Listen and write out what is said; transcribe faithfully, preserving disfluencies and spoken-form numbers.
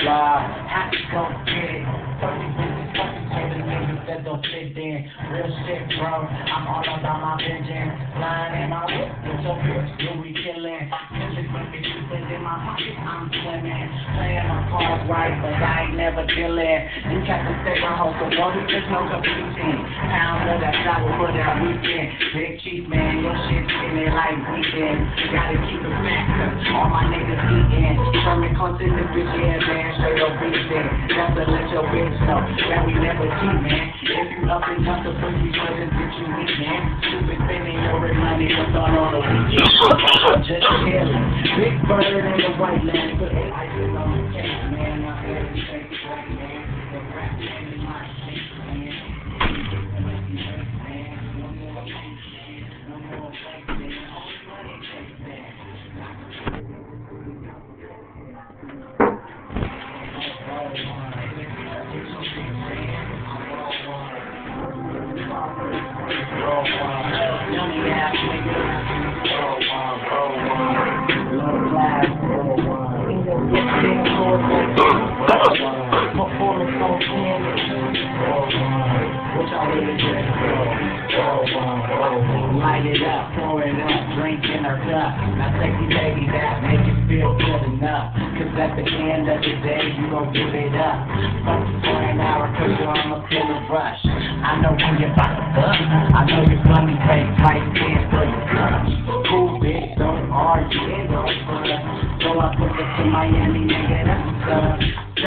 blah. Have to go get it. thirty bitches, fucking seven niggas that don't fit in. Real shit, bro. I'm all about my vengeance. Flying in my whip, with your bitch, you we killin'. Music with me, stupid in my pocket, I'm swimming. Playing my cards right, but I ain't never dealing. You got to stay my home, so one week there's no competing. Pound of that shot for that weekend. Big Chief, man, your shit skinny like weekend. Gotta keep it back, cause all my niggas eatin'. Sherman comes in the bitch, yeah, man, straight up beatin'. Just to let your bitch know that we never cheat, man. If you up and up the pussy, what is it you eat, man? Stupid spending your money, what's on all the weekend? Just chillin'. Big bird in the white land, but I just on the case, man. My head is shaking right, man. The rap man is my shit, man. No more fake, man. Only money chase, man. Young ass nigga, low class, performance on ten. What y'all really drink? Light it up, pour it up, drink in her cup. Now take you baby that, make it feel good enough. Cause at the end of the day, you gon' give it up. Focus for an hour, cause you're on a feeling rush. I know when you're about to fuck. I know you're funny, face tight, dance for your cup. Cool bitch, don't argue, don't fuss. So I put this to Miami, nigga, that's what's up.